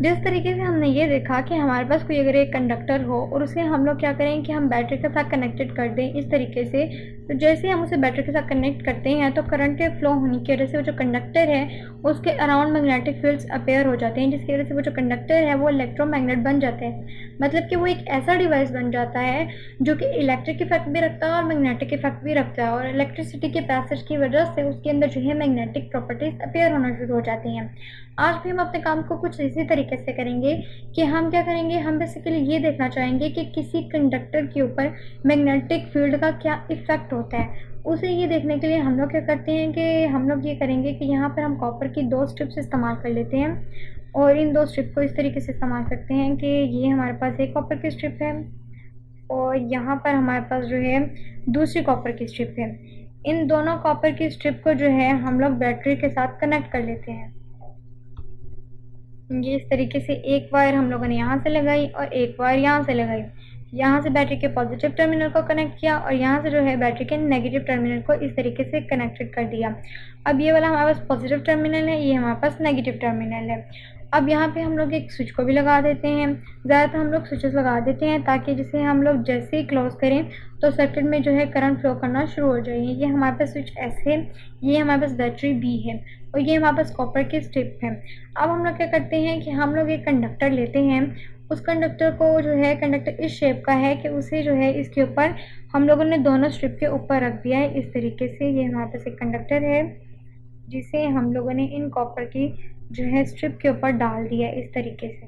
जिस तरीके से हमने ये देखा कि हमारे पास कोई अगर एक कंडक्टर हो और उसे हम लोग क्या करें कि हम बैटरी के साथ कनेक्टेड कर दें इस तरीके से, तो जैसे हम उसे बैटरी के साथ कनेक्ट करते हैं तो करंट के फ्लो होने की वजह से वो जो कंडक्टर है उसके अराउंड मैग्नेटिक फील्ड्स अपेयर हो जाते हैं, जिसकी वजह से वो जो कंडक्टर है वो इलेक्ट्रोमैग्नेट बन जाते हैं। मतलब कि वो एक ऐसा डिवाइस बन जाता है जो कि इलेक्ट्रिक इफेक्ट भी रखता है और मैग्नेटिक इफेक्ट भी रखता है, और इलेक्ट्रिसिटी के पैसेज की वजह से उसके अंदर जो है मैग्नेटिक प्रॉपर्टीज अपेयर होना शुरू हो जाती हैं। आज भी हम अपने काम को कुछ इसी तरीके से करेंगे कि हम क्या करेंगे, हम बेसिकली ये देखना चाहेंगे कि किसी कंडक्टर के ऊपर मैग्नेटिक फील्ड का क्या इफेक्ट होता है। उसे ये देखने के लिए हम लोग क्या करते हैं कि हम लोग ये करेंगे कि यहाँ पर हम कॉपर की 2 स्ट्रिप्स इस्तेमाल कर लेते हैं, और इन 2 स्ट्रिप को इस तरीके से इस्तेमाल करते हैं कि ये हमारे पास एक कॉपर की स्ट्रिप है और यहाँ पर हमारे पास जो है दूसरी कॉपर की स्ट्रिप है। इन दोनों कॉपर की स्ट्रिप को जो है हम लोग बैटरी के साथ कनेक्ट कर लेते हैं। ये इस तरीके से एक वायर हम लोगों ने यहाँ से लगाई और एक वायर यहाँ से लगाई। यहाँ से बैटरी के पॉजिटिव टर्मिनल को कनेक्ट किया और यहाँ से जो है बैटरी के नेगेटिव टर्मिनल को इस तरीके से कनेक्टेड कर दिया। अब ये वाला हमारे पास पॉजिटिव टर्मिनल है, ये हमारे पास नेगेटिव टर्मिनल है। अब यहाँ पे हम लोग एक स्विच को भी लगा देते हैं। ज़्यादातर हम लोग स्विचेस लगा देते हैं ताकि जिसे हम लोग जैसे ही क्लोज करें तो सर्किट में जो है करंट फ्लो करना शुरू हो जाए। ये हमारे पास स्विच ऐसे है, ये हमारे पास बैटरी बी है और ये हमारे पास कॉपर की स्ट्रिप है। अब हम लोग क्या करते हैं कि हम लोग एक कंडक्टर लेते हैं। उस कंडक्टर को जो है, कंडक्टर इस शेप का है कि उसे जो है इसके ऊपर हम लोगों ने दोनों स्ट्रिप के ऊपर रख दिया है इस तरीके से। ये हमारे पास एक कंडक्टर है जिसे हम लोगों ने इन कॉपर की जो है स्ट्रिप के ऊपर डाल दिया है इस तरीके से।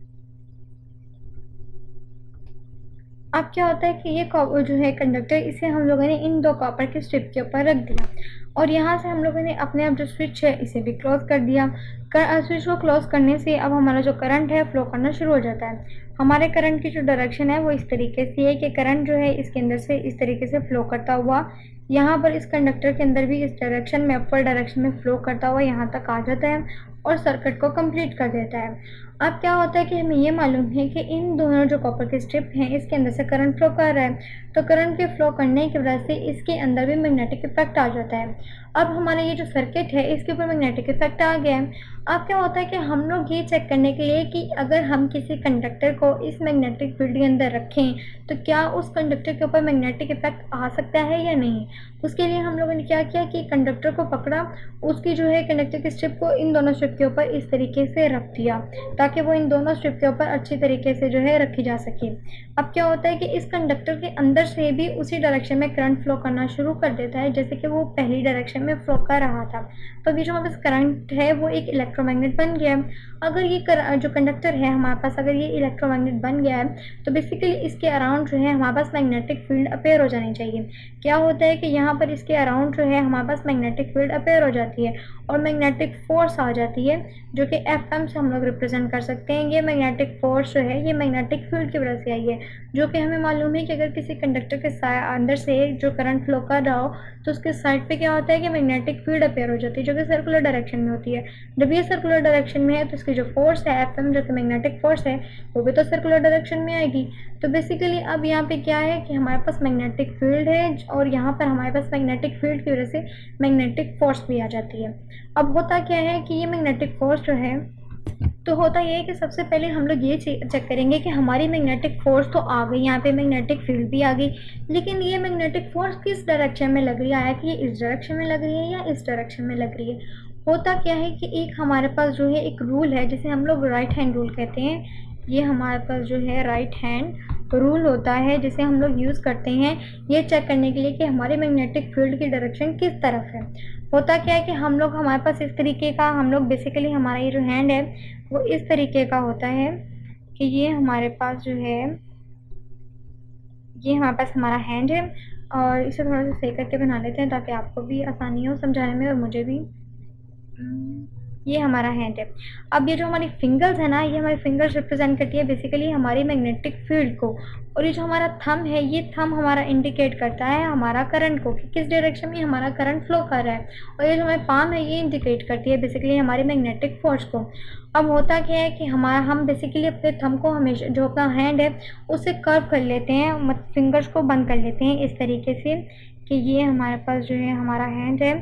अब क्या होता है कि ये जो है कंडक्टर, इसे हम लोगों ने इन 2 कॉपर की स्ट्रिप के ऊपर रख दिया और यहाँ से हम लोगों ने अपने आप जो स्विच है इसे भी क्लोज कर दिया। स्विच को क्लोज करने से अब हमारा जो करंट है फ्लो करना शुरू हो जाता है। हमारे करंट की जो डायरेक्शन है वो इस तरीके से है कि करंट जो है इसके अंदर से इस तरीके से फ्लो करता हुआ यहाँ पर इस कंडक्टर के अंदर भी इस डायरेक्शन में, अपर डायरेक्शन में फ्लो करता हुआ यहाँ तक आ जाता है और सर्किट को कंप्लीट कर देता है। अब क्या होता है कि हमें ये मालूम है कि इन दोनों जो कॉपर के स्ट्रिप हैं इसके अंदर से करंट फ्लो कर रहा है, तो करंट के फ्लो करने की वजह से इसके अंदर भी मैग्नेटिक इफेक्ट आ जाता है। अब हमारा ये जो सर्किट है इसके ऊपर मैग्नेटिक इफेक्ट आ गया है। अब क्या होता है कि हम लोग ये चेक करने के लिए कि अगर हम किसी कंडक्टर को इस मैग्नेटिक फील्ड के अंदर रखें तो क्या उस कंडक्टर के ऊपर मैग्नेटिक इफेक्ट आ सकता है या नहीं। उसके लिए हम लोगों ने क्या किया कि कंडक्टर को पकड़ा, उसकी जो है कंडक्टर की स्ट्रिप को इन दोनों स्ट्रिप के ऊपर इस तरीके से रख दिया ताकि वो इन दोनों स्ट्रिप के ऊपर अच्छी तरीके से जो है रखी जा सके। अब क्या होता है कि इस कंडक्टर के अंदर से भी उसी डायरेक्शन में करंट फ्लो करना शुरू कर देता है जैसे कि वो पहली डायरेक्शन में फ्लो कर रहा था। तो ये जो हमारे पास करंट है वो एक इलेक्ट्रोमैग्नेट बन गया है। अगर ये जो कंडक्टर है हमारे पास, अगर ये इलेक्ट्रोमैग्नेट बन गया है तो बेसिकली इसके अराउंड जो है हमारे पास मैग्नेटिक फील्ड अपेयर हो जानी चाहिए। क्या होता है कि यहाँ पर इसके अराउंड जो है हमारे पास मैग्नेटिक फील्ड अपेयर हो जाती है और मैग्नेटिक फोर्स आ जाती है जो कि FM से हम लोग रिप्रेजेंट कर सकते हैं। ये मैग्नेटिक फोर्स जो है ये मैग्नेटिक फील्ड की वजह से आई है, जो कि हमें मालूम है कि अगर किसी कंडक्टर के अंदर से जो करंट फ्लो कर रहा हो तो उसके साइड पे क्या होता है कि मैग्नेटिक फील्ड अपेयर हो जाती है जो कि सर्कुलर डायरेक्शन में होती है। जब ये सर्कुलर डायरेक्शन में है तो इसकी जो फोर्स है FM, जो कि मैग्नेटिक फोर्स है, वो भी तो सर्कुलर डायरेक्शन में आएगी। तो बेसिकली अब यहाँ पे क्या है कि हमारे पास मैग्नेटिक फील्ड है और यहाँ पर हमारे पास मैग्नेटिक फील्ड की वजह से मैग्नेटिक फोर्स भी आ जाती है। अब होता क्या है कि ये मैग्नेटिक फोर्स जो है, तो होता ये है कि सबसे पहले हम लोग ये चेक करेंगे कि हमारी मैग्नेटिक फोर्स तो आ गई, यहाँ पे मैग्नेटिक फील्ड भी आ गई, लेकिन ये मैग्नेटिक फोर्स किस डायरेक्शन में लग रही है, कि ये इस डायरेक्शन में लग रही है या इस डायरेक्शन में लग रही है। होता क्या है कि एक हमारे पास जो है एक रूल है जिसे हम लोग राइट हैंड रूल कहते हैं। ये हमारे पास जो है राइट हैंड रूल होता है जिसे हम लोग यूज़ करते हैं ये चेक करने के लिए कि हमारी मैग्नेटिक फील्ड की डायरेक्शन किस तरफ है। होता क्या है कि हमारे पास इस तरीके का, हम लोग बेसिकली हमारा ये जो हैंड है वो इस तरीके का होता है कि ये हमारे पास जो है, ये हमारे पास हमारा हैंड है और इसे थोड़ा सा सही करके बना लेते हैं ताकि आपको भी आसानी हो समझाने में और मुझे भी। ये हमारा हैंड है। अब ये जो हमारी फिंगर्स है ना, ये हमारी फिंगर्स रिप्रेजेंट करती है बेसिकली हमारी मैग्नेटिक फील्ड को, और ये जो हमारा थंब है, ये थंब हमारा इंडिकेट करता है हमारा करंट को कि किस डायरेक्शन में हमारा करंट फ्लो कर रहा है, और ये जो हमारी पाम है ये इंडिकेट करती है बेसिकली हमारी मैग्नेटिक फोर्स को। अब होता क्या है कि हम बेसिकली अपने थंब को हमेशा, जो अपना हैंड है उससे कर्व कर लेते हैं, फिंगर्स को बंद कर लेते हैं इस तरीके से कि ये हमारे पास जो है हमारा हैंड है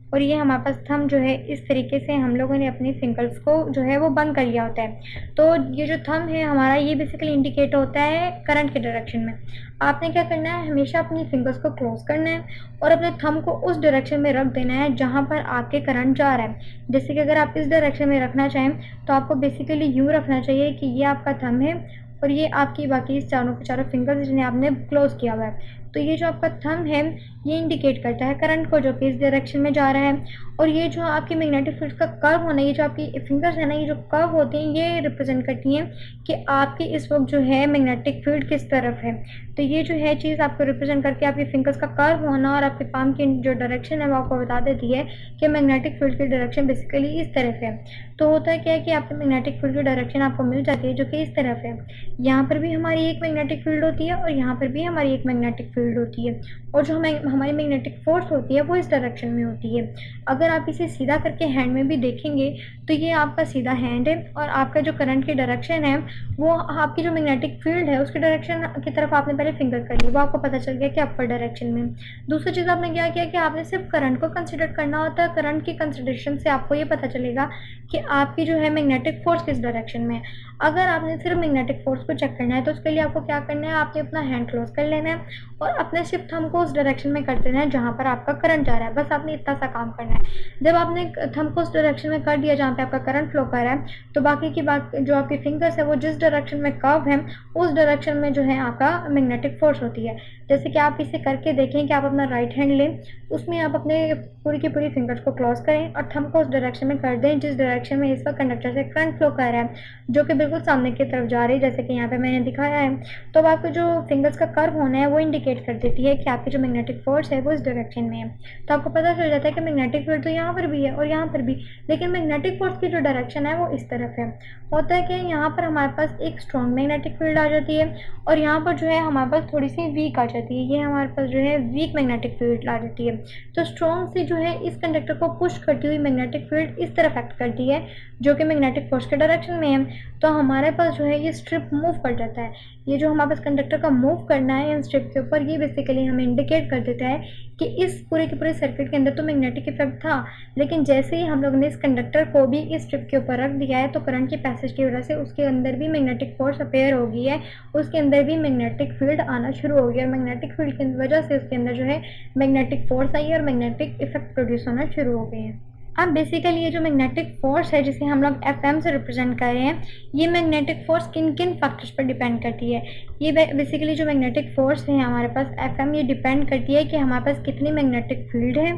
और ये हमारे पास थंब जो है इस तरीके से हम लोगों ने अपनी फिंगर्स को जो है वो बंद कर लिया होता है। तो ये जो थंब है हमारा, ये बेसिकली इंडिकेट होता है करंट के डायरेक्शन में। आपने क्या करना है, हमेशा अपनी फिंगर्स को क्लोज करना है और अपने थंब को उस डायरेक्शन में रख देना है जहाँ पर आपके करंट जा रहा है। जैसे कि अगर आप इस डायरेक्शन में रखना चाहें तो आपको बेसिकली यूँ रखना चाहिए कि ये आपका थंब है और ये आपकी बाकी चारों के चारों फिंगर्स जिन्हें आपने क्लोज किया हुआ है। तो ये जो आपका थंब है ये इंडिकेट करता है करंट को जो कि इस डायरेक्शन में जा रहा है। और ये जो आपकी मैग्नेटिक फील्ड का कर्व होना, ये जो आपकी फिंगर्स है ना, ये जो कर्व होते हैं ये रिप्रेजेंट करती हैं कि आपकी इस वक्त जो है मैग्नेटिक फील्ड किस तरफ है। तो ये जो है चीज़ आपको रिप्रेजेंट करके आपकी फिंगर्स का कर्व होना और आपके पाम की जो डायरेक्शन है वो आपको बता देती है कि मैग्नेटिक फील्ड की डायरेक्शन बेसिकली इस तरफ है। तो होता है क्या है कि आपकी मैग्नेटिक फील्ड की डायरेक्शन आपको मिल जाती है जो कि इस तरफ है। यहाँ पर भी हमारी एक मैग्नेटिक फील्ड होती है और यहाँ पर भी हमारी एक मैग्नेटिक फील्ड होती है, और जो हमारी मैग्नेटिक फोर्स होती है वो इस डायरेक्शन में होती है। अगर आप इसे सीधा करके हैंड में भी देखेंगे तो ये आपका सीधा हैंड है और आपका जो करंट की डायरेक्शन है वो आपकी जो मैग्नेटिक फील्ड है उसकी डायरेक्शन की तरफ आपने पहले फिंगर कर ली, वो आपको पता चल गया कि अपर डायरेक्शन में। दूसरी चीज़ आपने क्या किया कि आपने सिर्फ करंट को कंसिडर करना होता है। करंट की कंसिडरेशन से आपको ये पता चलेगा कि आपकी जो है मैग्नेटिक फोर्स किस डायरेक्शन में है। अगर आपने सिर्फ मैग्नेटिक फोर्स को चेक करना है तो उसके लिए आपको क्या करना है, आपने अपना हैंड क्लोज कर लेना है और अपने सिर्फ थंब को उस डायरेक्शन में कर देना है जहाँ पर आपका करंट जा रहा है। बस आपने इतना सा काम करना है। जब आपने थंब को उस डायरेक्शन में कर दिया जहाँ पे आपका करंट फ्लो कर रहा है तो बाकी की बात जो आपकी फिंगर्स है वो जिस डायरेक्शन में कर्व है उस डायरेक्शन में जो है आपका मैग्नेटिक फोर्स होती है। जैसे कि आप इसे करके देखें कि आप अपना राइट हैंड लें, उसमें आप अपने पूरी की पूरी फिंगर्स को क्लोज करें और थंब को उस डायरेक्शन में कर दें जिस डायरेक्शन में इस वक्त कंडक्टर से करंट फ्लो कर रहा है जो कि बिल्कुल सामने की तरफ जा रही है, जैसे कि यहाँ पे मैंने दिखाया है। तो अब आपको जो फिंगर्स का कर्व होना है वो इंडिकेट कर देती है कि आपकी जो मैग्नेटिक फोर्स है वो इस डायरेक्शन में है। तो आपको पता चल जाता है कि मैग्नेटिक फील्ड तो यहाँ पर भी है और यहाँ पर भी, लेकिन मैग्नेटिक फोर्स की जो डायरेक्शन है वो इस तरफ है। होता है कि यहाँ पर हमारे पास एक स्ट्रॉन्ग मैग्नेटिक फील्ड आ जाती है और यहाँ पर जो है हमारे पास थोड़ी सी वीक आ जाती है। ये हमारे पास जो है वीक मैग्नेटिक फील्ड आ जाती है। तो स्ट्रॉन्ग से जो है इस कंडक्टर को पुश करती हुई मैग्नेटिक फील्ड इस तरफ एक्ट करती है जो कि मैग्नेटिक फोर्स के डायरेक्शन में है। तो हमारे पास जो है ये स्ट्रिप मूव कर जाता है। ये जो हमारे पास कंडक्टर का मूव करना है इन स्ट्रिप के ऊपर, ये बेसिकली हमें इंडिकेट कर देता है कि इस पूरे के पूरे सर्किट के अंदर तो मैग्नेटिक इफेक्ट था, लेकिन जैसे ही हम लोगों ने इस कंडक्टर को भी इस स्ट्रिप के ऊपर रख दिया है तो करंट की पैसेज की वजह से उसके अंदर भी मैग्नेटिक फोर्स अपेयर हो गई है, उसके अंदर भी मैग्नेटिक फील्ड आना शुरू हो गया और मैग्नेटिक फील्ड की वजह से उसके अंदर जो है मैग्नेटिक फोर्स आई और मैग्नेटिक इफेक्ट प्रोड्यूस होना शुरू हो गए हैं। अब बेसिकली ये जो मैग्नेटिक फोर्स है जिसे हम लोग एफएम से रिप्रेजेंट कर रहे हैं, ये मैग्नेटिक फोर्स किन किन फैक्टर्स पर डिपेंड करती है। ये बेसिकली जो मैग्नेटिक फोर्स है हमारे पास एफएम, ये डिपेंड करती है कि हमारे पास कितनी मैग्नेटिक फील्ड है,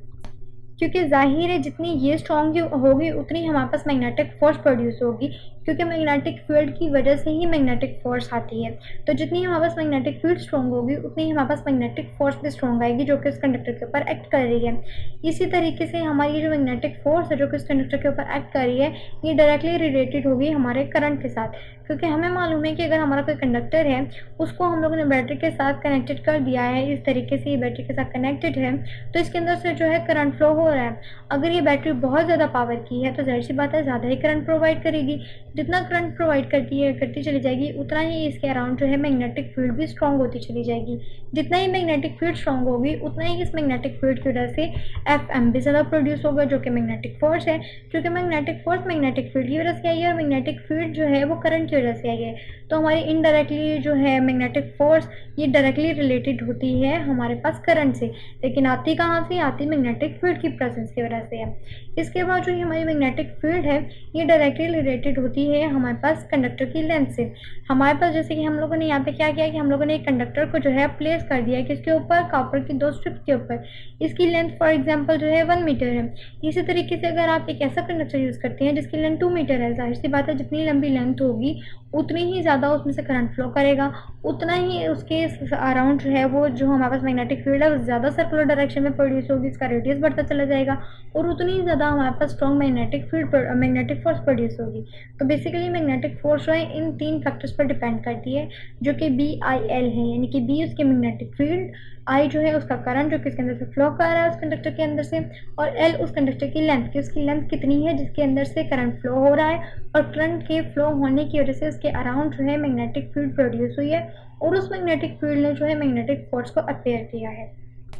क्योंकि जाहिर है जितनी ये स्ट्रॉन्ग होगी उतनी हमारे पास मैग्नेटिक फोर्स प्रोड्यूस होगी, क्योंकि मैग्नेटिक फील्ड की वजह से ही मैग्नेटिक फोर्स आती है। तो जितनी हमारे पास मैग्नेटिक फील्ड स्ट्रॉन्ग होगी उतनी ही हमारे पास मैग्नेटिक फोर्स भी स्ट्रॉन्ग आएगी जो कि उस कंडक्टर के ऊपर एक्ट कर रही है। इसी तरीके से हमारी जो मैग्नेटिक फोर्स है जो कि उस कंडक्टर के ऊपर एक्ट कर रही है ये डायरेक्टली रिलेटेड होगी हमारे करंट के साथ, क्योंकि हमें मालूम है कि अगर हमारा कोई कंडक्टर है उसको हम लोगों ने बैटरी के साथ कनेक्टेड कर दिया है, इस तरीके से ये बैटरी के साथ कनेक्टेड है तो इसके अंदर से जो है करंट फ्लो हो रहा है। अगर ये बैटरी बहुत ज़्यादा पावर की है तो जाहिर सी बात है ज़्यादा ही करंट प्रोवाइड करेगी। जितना करंट प्रोवाइड करती चली जाएगी उतना ही इसके अराउंड जो है मैग्नेटिक फील्ड भी स्ट्रॉन्ग होती चली जाएगी। जितना ही मैग्नेटिक फील्ड स्ट्रॉन्ग होगी उतना ही इस मैग्नेटिक फील्ड की वजह से एफएम भी ज़्यादा प्रोड्यूस होगा जो कि मैग्नेटिक फोर्स है, क्योंकि मैग्नेटिक फोर्स मैग्नेटिक फील्ड की वजह से आई है और मैग्नेटिक फील्ड जो है वो करंट की वजह से आई है। तो हमारी इनडायरेक्टली जो है मैग्नेटिक फोर्स ये डायरेक्टली रिलेटेड होती है हमारे पास करंट से, लेकिन आती कहाँ से, आती मैग्नेटिक फील्ड की प्रेजेंस की वजह से है। इसके बाद जो हमारी मैग्नेटिक फील्ड है ये डायरेक्टली रिलेटेड होती है हमारे पास कंडक्टर की लेंथ से। हमारे पास जैसे कि हम लोगों ने यहाँ पे क्या किया कि हम लोगों ने एक कंडक्टर को जो है प्लेस कर दिया है किसके ऊपर, कॉपर की दो स्ट्रिप्स के ऊपर। इसकी लेंथ फॉर एग्जांपल जो है 1 मीटर है। इसी तरीके से अगर आप एक ऐसा कंडक्टर यूज़ करते हैं जिसकी लेंथ 2 मीटर है, जाहिर सी बात है जितनी लंबी लेंथ होगी उतनी ही ज़्यादा उसमें से करंट फ्लो करेगा, उतना ही उसके अराउंड जो है वो जो हमारे पास मैग्नेटिक फील्ड है वो ज़्यादा सर्कुलर डायरेक्शन में प्रोड्यूस होगी, इसका रेडियस बढ़ता चला जाएगा और उतनी ही ज़्यादा हमारे पास स्ट्रॉन्ग मैग्नेटिक फोर्स प्रोड्यूस होगी। तो बेसिकली मैग्नेटिक फोर्स जो है इन 3 फैक्टर्स पर डिपेंड करती है जो कि BIL है, यानी कि B उसकी मैग्नेटिक फील्ड, I जो है उसका करंट जो कि इसके अंदर से फ्लो कर रहा है उस कंडक्टर के अंदर से, और L उस कंडक्टर की लेंथ की उसकी लेंथ कितनी है जिसके अंदर से करंट फ्लो हो रहा है, और करंट के फ्लो होने की वजह से उसके अराउंड जो है मैग्नेटिक फील्ड प्रोड्यूस हुई है और उस मैग्नेटिक फील्ड ने जो है मैग्नेटिक फोर्स को अपेयर किया है।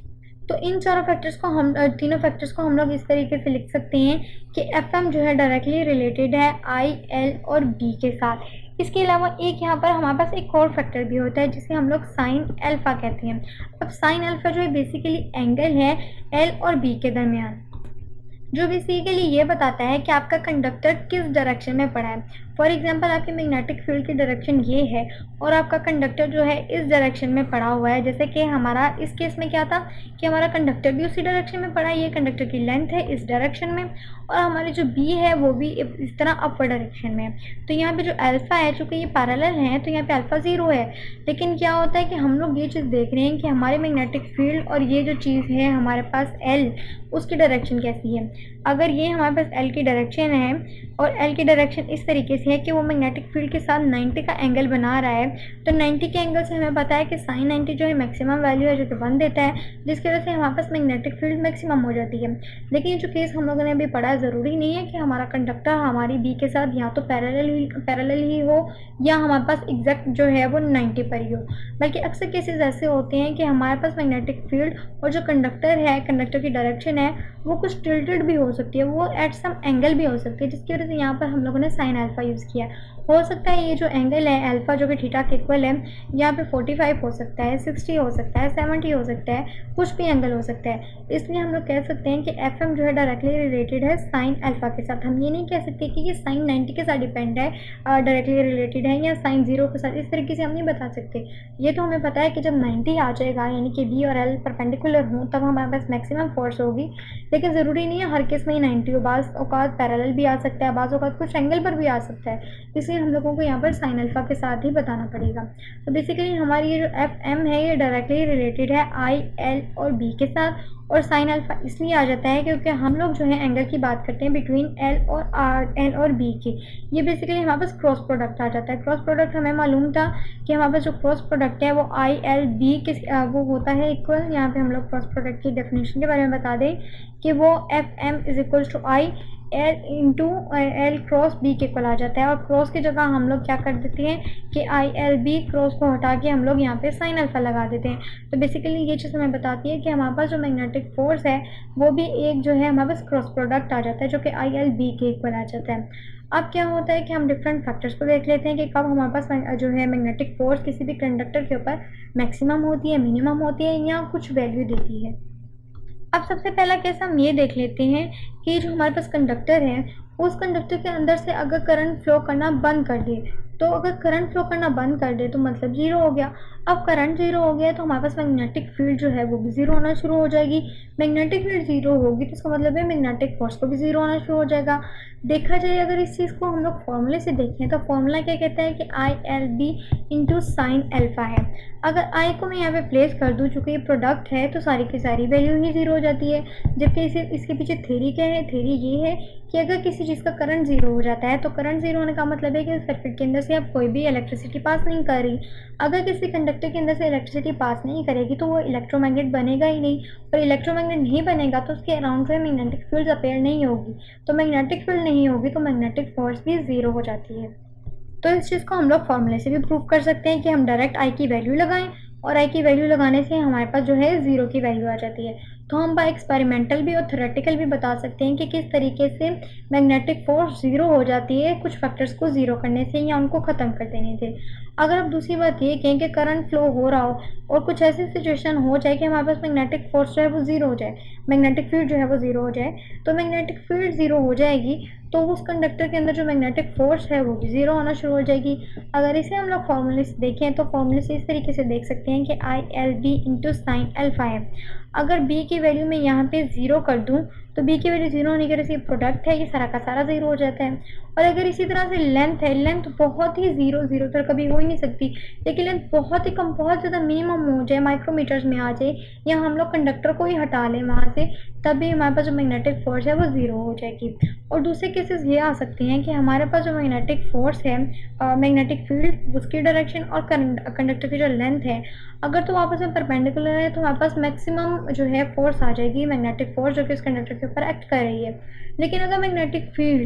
तो इन चारों फैक्टर्स को हम तीनों फैक्टर्स को हम लोग इस तरीके से लिख सकते हैं कि एफएम जो है डायरेक्टली रिलेटेड है आई, एल और बी के साथ। इसके अलावा एक यहाँ पर हमारे पास एक और फैक्टर भी होता है जिसे हम लोग साइन अल्फा कहते हैं। अब साइन अल्फा जो है बेसिकली एंगल है एल और बी के दरमियान, जो बेसिकली ये बताता है कि आपका कंडक्टर किस डायरेक्शन में पड़ा है। फॉर एग्जांपल आपके मैग्नेटिक फील्ड की डायरेक्शन ये है और आपका कंडक्टर जो है इस डायरेक्शन में पड़ा हुआ है। जैसे कि हमारा इस केस में क्या था कि हमारा कंडक्टर भी उसी डायरेक्शन में पड़ा है, ये कंडक्टर की लेंथ है इस डायरेक्शन में, और हमारी जो बी है वो भी इस तरह अपवर्ड डायरेक्शन में है। तो यहाँ पे जो अल्फा है, चूँकि ये पैरेलल है तो यहाँ पे अल्फा 0 है। लेकिन क्या होता है कि हम लोग ये चीज़ देख रहे हैं कि हमारे मैग्नेटिक फील्ड और ये जो चीज़ है हमारे पास एल, उसकी डायरेक्शन कैसी है। अगर ये हमारे पास एल की डायरेक्शन है और एल की डायरेक्शन इस तरीके से है कि वो मैग्नेटिक फील्ड के साथ 90 का एंगल बना रहा है, तो 90 के एंगल से हमें पता है कि साइन 90 जो है मैक्सिमम वैल्यू है जो कि 1 देता है, जिसकी वजह से हमारे पास मैग्नेटिक फील्ड मैक्सिमम हो जाती है। लेकिन जो केस हम लोगों ने अभी पढ़ा, ज़रूरी नहीं है कि हमारा कंडक्टर हमारी बी के साथ या तो पैरेलल ही हो या हमारे पास एग्जैक्ट जो है वो 90 पर ही हो, बल्कि अक्सर केसेस ऐसे होते हैं कि हमारे पास मैग्नेटिक फील्ड और जो कंडक्टर है, कंडक्टर की डायरेक्शन है, वो कुछ टिल्टेड भी हो सकती है, वो एट सम एंगल भी हो सकती है, जिसकी वजह से यहाँ पर हम लोगों ने साइन अल्फा यूज़ किया। हो सकता है ये जो एंगल है अल्फा जो कि थीटा के इक्वल है, यहाँ पे 45 हो सकता है, 60 हो सकता है, 70 हो सकता है, कुछ भी एंगल हो सकता है। इसलिए हम लोग कह सकते हैं कि एफ एम जो है डायरेक्टली रिलेटेड है साइन अल्फा के साथ। हम ये नहीं कह सकते कि ये साइन 90 के साथ डिपेंड है, डायरेक्टली रिलेटेड है, या साइन 0 के साथ। इस तरीके से हम नहीं बता सकते। ये तो हमें पता है कि जब 90 आ जाएगा, यानी कि बी और एल परपेंडिकुलर हों, तब हमारे पास मैक्सिमम फोर्स होगी। लेकिन ज़रूरी नहीं है हर केस में ही 90 हो, बाज़ औकात पैरेलल भी आ सकता है, बाज़ औकात कुछ एंगल पर भी आ सकता है। इसलिए हम लोगों को यहाँ पर साइन अल्फा के साथ ही बताना पड़ेगा। तो बेसिकली हमारी ये जो एफ एम है ये डायरेक्टली रिलेटेड है आई, एल और बी के साथ। और साइन अल्फा इसलिए आ जाता है क्योंकि हम लोग जो है एंगल की बात करते हैं बिटवीन एल और आर, एल और बी की। ये बेसिकली हमारे पास क्रॉस प्रोडक्ट आ जाता है। क्रॉस प्रोडक्ट हमें मालूम था कि हमारे पास जो क्रॉस प्रोडक्ट है वो आई, एल, बी के वो होता है इक्वल। यहाँ पे हम लोग क्रॉस प्रोडक्ट की डेफिनेशन के बारे में बता दें कि वो F M is equal to I L into L cross B के इक्वल आ जाता है। और क्रॉस की जगह हम लोग क्या कर देते हैं कि आई एल बी क्रॉस को हटा के हम लोग यहाँ पे साइन अल्फा लगा देते हैं। तो बेसिकली ये चीज़ हमें बताती है कि हमारे पास जो मैग्नेटिक फोर्स है वो भी एक जो है हमारे पास क्रॉस प्रोडक्ट आ जाता है जो कि आई एल बी के इक्वल आ जाता है। अब क्या होता है कि हम डिफरेंट फैक्टर्स को देख लेते हैं कि कब हमारे पास जो है मैग्नेटिक फोर्स किसी भी कंडक्टर के ऊपर मैक्सिमम होती है, मिनिमम होती है, या कुछ वैल्यू देती है। अब सबसे पहला केस हम ये देख लेते हैं कि जो हमारे पास कंडक्टर है, उस कंडक्टर के अंदर से अगर करंट फ्लो करना बंद कर दे, तो अगर करंट फ्लो करना बंद कर दे तो मतलब 0 हो गया। अब करंट 0 हो गया तो हमारे पास मैग्नेटिक फील्ड जो है वो भी 0 होना शुरू हो जाएगी। मैग्नेटिक फील्ड 0 होगी तो इसका मतलब है मैग्नेटिक फोर्स को भी 0 होना शुरू हो जाएगा। देखा जाए अगर इस चीज़ को हम लोग फॉर्मूले से देखें तो फॉर्मूला क्या कहता है कि I L B into sine alpha है। अगर आई को मैं यहाँ पे प्लेस कर दूँ, चूँकि ये प्रोडक्ट है तो सारी की सारी वैल्यू ही 0 हो जाती है। जबकि इसके पीछे थ्योरी क्या है, थ्योरी ये है कि अगर किसी चीज़ का करंट 0 हो जाता है तो करंट 0 होने का मतलब है कि उस सर्किट के अंदर से अब कोई भी इलेक्ट्रिसिटी पास नहीं कर रही। अगर किसी कंडक्टर के अंदर से इलेक्ट्रिसिटी पास नहीं करेगी तो वो इलेक्ट्रोमैग्नेट बनेगा ही नहीं, और इलेक्ट्रोमैग्नेट नहीं बनेगा तो उसके अराउंड में मैग्नेटिक फील्ड अपेयर नहीं होगी। तो मैग्नेटिक फील्ड नहीं होगी तो मैग्नेटिक फोर्स भी 0 हो जाती है। तो इस चीज़ को हम लोग फॉर्मूले से भी प्रूव कर सकते हैं कि हम डायरेक्ट आई की वैल्यू लगाएं और आई की वैल्यू लगाने से हमारे पास जो है 0 की वैल्यू आ जाती है। तो हम बाय एक्सपेरिमेंटल भी और थ्योरेटिकल भी बता सकते हैं कि किस तरीके से मैग्नेटिक फोर्स 0 हो जाती है कुछ फैक्टर्स को 0 करने से या उनको ख़त्म कर देने से। अगर आप दूसरी बात ये कहें कि करंट फ्लो हो रहा हो और कुछ ऐसी सिचुएशन हो जाए कि हमारे पास मैग्नेटिक फोर्स जो है वो 0 हो जाए, मैग्नेटिक फील्ड जो है वो 0 हो जाए, तो मैग्नेटिक फील्ड 0 हो जाएगी तो उस कंडक्टर के अंदर जो मैग्नेटिक फोर्स है वो भी 0 होना शुरू हो जाएगी। अगर इसे हम लोग फॉर्मूले से देखें तो फॉर्मूले से इस तरीके से देख सकते हैं कि I L B into sine alpha है। अगर b की वैल्यू मैं यहाँ पे 0 कर दूँ तो b की वैल्यू 0 होने की वजह से प्रोडक्ट है ये सारा का सारा 0 हो जाता है। और अगर इसी तरह से लेंथ है, लेंथ बहुत ही 0 तो कभी हो ही नहीं सकती, लेकिन लेंथ बहुत ही कम, बहुत ज़्यादा मिनिमम हो जाए, माइक्रोमीटर्स में आ जाए, या हम लोग कंडक्टर को ही हटा लें वहाँ से, तब भी हमारे पास जो मैग्नेटिक फोर्स है वो 0 हो जाएगी। और दूसरे केसेस ये आ सकते हैं कि हमारे पास जो मैग्नेटिक फोर्स है, मैग्नेटिक फील्ड, उसकी डायरेक्शन और कंडक्टर की जो लेंथ है, अगर तो आपस में परपेंडिकुलर है तो हमारे पास मैक्सिमम जो है फोर्स आ जाएगी, मैग्नेटिक फोर्स जो कि उस कंडक्टर के ऊपर एक्ट कर रही है। लेकिन अगर मैग्नेटिक फील्ड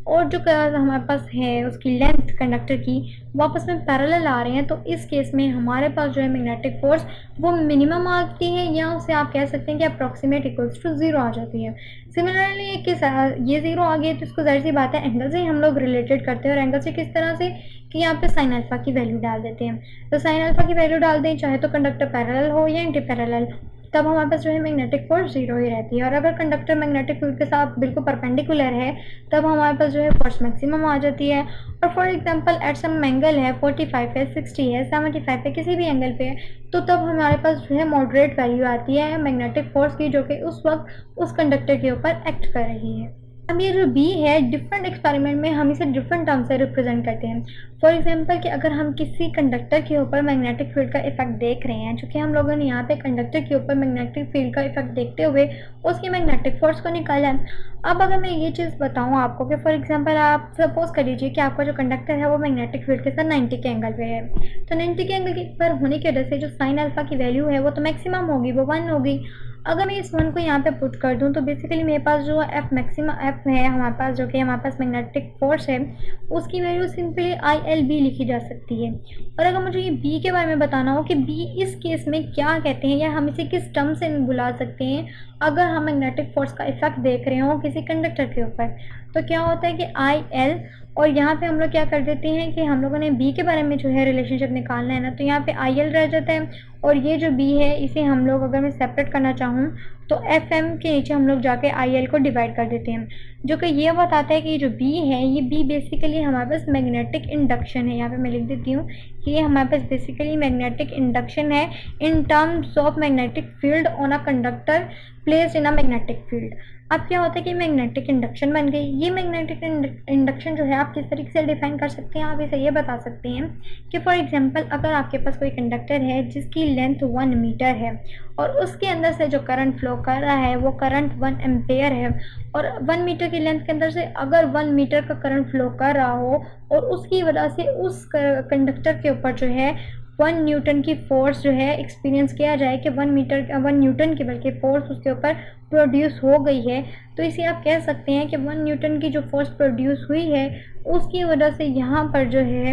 और जो हमारे पास है उसकी लेंथ कंडक्टर की वो आपस में पैरेलल आ रहे हैं, तो इस केस में हमारे पास जो है मैग्नेटिक फोर्स वो मिनिमम आती है, या उसे आप कह सकते हैं कि अप्रॉक्सीमेट इक्वल्स टू 0 आ जाती है। सिमिलरली ये 0 आ गई तो इसको जाहिर सी बात है एंगल से ही हम लोग रिलेटेड करते हैं, और एंगल से किस तरह से कि यहाँ पे साइन अल्फा की वैल्यू डाल देते हैं। तो साइन अल्फा की वैल्यू डाल दें, चाहे तो कंडक्टर पैरेलल हो या एंटी पैरेलल, तब हमारे पास जो है मैग्नेटिक फोर्स 0 ही रहती है। और अगर कंडक्टर मैग्नेटिक फील्ड के साथ बिल्कुल परपेंडिकुलर है तब हमारे पास जो है फोर्स मैक्सिमम आ जाती है। और for example at some angle है 45 है 60 है 75 है किसी भी एंगल पे है, तो तब हमारे पास जो है मॉडरेट वैल्यू आती है मैग्नेटिक फोर्स की, जो कि उस वक्त उस कंडक्टर के ऊपर एक्ट कर रही है। अब ये जो बी है डिफरेंट एक्सपेरिमेंट में हम इसे डिफरेंट टर्म से रिप्रेजेंट करते हैं। फॉर एग्जांपल कि अगर हम किसी कंडक्टर के ऊपर मैग्नेटिक फील्ड का इफेक्ट देख रहे हैं, चूँकि हम लोगों ने यहाँ पे कंडक्टर के ऊपर मैग्नेटिक फील्ड का इफेक्ट देखते हुए उसकी मैग्नेटिक फोर्स को निकाला है। अब अगर मैं ये चीज़ बताऊँ आपको कि फॉर एग्जाम्पल आप सपोज कर लीजिए कि आपका जो कंडक्टर है वो मैग्नेटिक फील्ड के साथ 90 के एंगल पे है, तो 90 के एंगल पर होने की वजह से जो साइन अल्फा की वैल्यू है वो तो मैक्सिमम होगी, वो 1 होगी। अगर मैं इस 1 को यहाँ पे पुट कर दूँ तो बेसिकली मेरे पास जो एफ मैक्सिमम एफ है हमारे पास, जो कि हमारे पास मैग्नेटिक फोर्स है, उसकी वैल्यू सिंपली ILB लिखी जा सकती है। और अगर मुझे ये बी के बारे में बताना हो कि बी इस केस में क्या कहते हैं या हम इसे किस टर्म से बुला सकते हैं, अगर हम मैग्नेटिक फोर्स का इफेक्ट देख रहे हो किसी कंडक्टर के ऊपर, तो क्या होता है कि IL, और यहाँ पे हम लोग क्या कर देते हैं कि हम लोगों ने बी के बारे में जो है रिलेशनशिप निकालना है ना, तो यहाँ पे IL रह जाता है, और ये जो बी है इसे हम लोग अगर मैं सेपरेट करना चाहूँ तो FM के नीचे हम लोग जाके IL को डिवाइड कर देते हैं, जो कि ये बताता है कि ये जो बी है ये बी बेसिकली हमारे पास मैग्नेटिक इंडक्शन है। यहाँ पे मैं लिख देती हूँ कि ये हमारे पास बेसिकली मैग्नेटिक इंडक्शन है in terms of magnetic field on a conductor placed in a magnetic field. अब क्या होता है कि मैग्नेटिक इंडक्शन बन गई। ये मैग्नेटिक इंडक्शन जो है आप किस तरीके से डिफाइन कर सकते हैं, आप इसे ये बता सकते हैं कि फॉर एग्जांपल अगर आपके पास कोई कंडक्टर है जिसकी लेंथ 1 मीटर है और उसके अंदर से जो करंट फ्लो कर रहा है वो करंट 1 एम्पेयर है, और 1 मीटर की लेंथ के अंदर से अगर 1 मीटर का करंट फ्लो कर रहा हो और उसकी वजह से उस कंडक्टर के ऊपर जो है 1 न्यूटन की फोर्स जो है एक्सपीरियंस किया जाए कि 1 न्यूटन की बल्कि फोर्स उसके ऊपर प्रोड्यूस हो गई है, तो इसे आप कह सकते हैं कि 1 न्यूटन की जो फोर्स प्रोड्यूस हुई है उसकी वजह से यहाँ पर जो है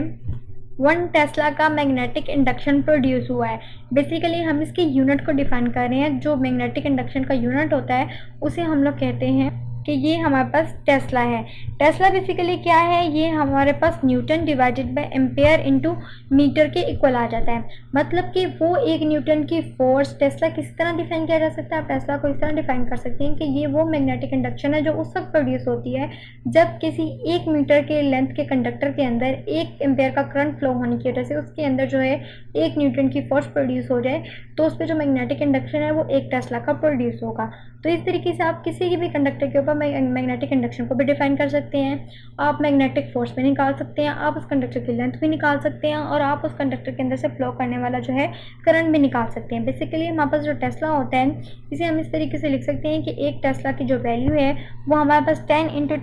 1 टेस्ला का मैग्नेटिक इंडक्शन प्रोड्यूस हुआ है। बेसिकली हम इसके यूनिट को डिफाइन कर रहे हैं, जो मैग्नेटिक इंडक्शन का यूनिट होता है उसे हम लोग कहते हैं कि ये हमारे पास टेस्ला है। टेस्ला बेसिकली क्या है, ये हमारे पास newton divided by ampere into metre के इक्वल आ जाता है। मतलब कि वो 1 न्यूटन की फोर्स टेस्ला किस तरह डिफाइन किया जा सकता है, आप टेस्ला को इस तरह डिफाइन कर सकते हैं कि ये वो मैग्नेटिक इंडक्शन है जो उस वक्त प्रोड्यूस होती है जब किसी 1 मीटर के लेंथ के कंडक्टर के अंदर 1 एम्पेयर का करंट फ्लो होने की वजह से उसके अंदर जो है 1 न्यूटन की फोर्स प्रोड्यूस हो जाए, तो उस पर जो मैग्नेटिक इंडक्शन है वो 1 टेस्ला का प्रोड्यूस होगा। तो इस तरीके से आप किसी भी कंडक्टर के ऊपर मैग्नेटिक इंडक्शन को भी डिफाइन कर सकते हैं, आप मैग्नेटिक फोर्स भी निकाल सकते हैं, आप उस कंडक्टर की लेंथ भी निकाल सकते हैं, और आप उस कंडक्टर के अंदर से फ्लो करने वाला जो है करंट भी निकाल सकते हैं। बेसिकली हमारे पास जो टेस्ला होता है इसे हम इस तरीके से लिख सकते हैं कि 1 टेस्ला की जो वैल्यू है वो हमारे पास 10 इंटू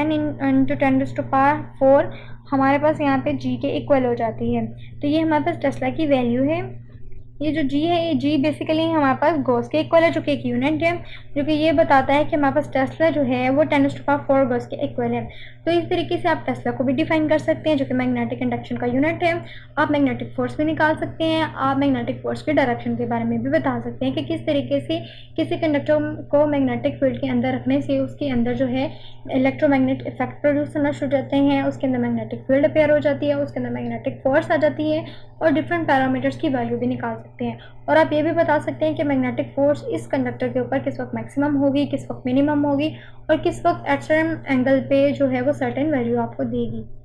10⁻⁴ हमारे पास यहाँ पे जी के इक्वल हो जाती है। तो ये हमारे पास टेस्ला की वैल्यू है। ये जो जी है ये जी बेसिकली हमारे पास गॉस के इक्वल है, जो कि एक यूनिट है, जो कि ये बताता है कि हमारे पास टेस्ला जो है वो 10⁴ गॉस के इक्वल है। तो इस तरीके से आप टेस्ला को भी डिफाइन कर सकते हैं, जो कि मैग्नेटिक इंडक्शन का यूनिट है। आप मैग्नेटिक फोर्स भी निकाल सकते हैं, आप मैग्नेटिक फोर्स के डायरेक्शन के बारे में भी बता सकते हैं कि किस तरीके से किसी कंडक्टर को मैग्नेटिक फील्ड के अंदर रखने से उसके अंदर जो है इलेक्ट्रोमैग्नेटिक इफेक्ट प्रोड्यूस होना शुरू हो जाते हैं, उसके अंदर मैग्नेटिक फील्ड अपेयर हो जाती है, उसके अंदर मैग्नेटिक फोर्स आ जाती है, और डिफरेंट पैरामीटर्स की वैल्यू भी निकाल सकते हैं। और आप ये भी बता सकते हैं कि मैग्नेटिक फोर्स इस कंडक्टर के ऊपर किस वक्त मैक्सिमम होगी, किस वक्त मिनिमम होगी, और किस वक्त एट सर्टेन एंगल पे जो है वो सर्टेन वैल्यू आपको देगी।